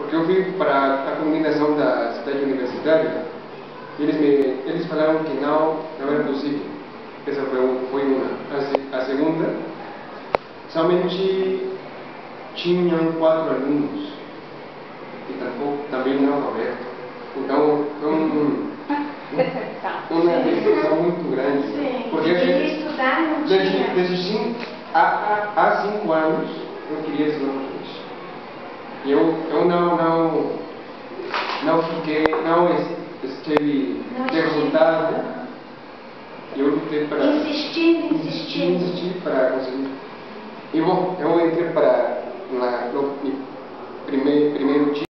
Porque eu fui para a combinação da cidade universitária e eles falaram que não era possível. Essa foi uma. A segunda, somente tinham 4 alunos e também não aberto. Então, uma decepção muito grande. Sim, Porque estudar não tinha. há 5 anos eu queria ser português. E eu não estive derrotado. Eu lutei para insistir para conseguir. E bom, eu entrei para no primeiro time.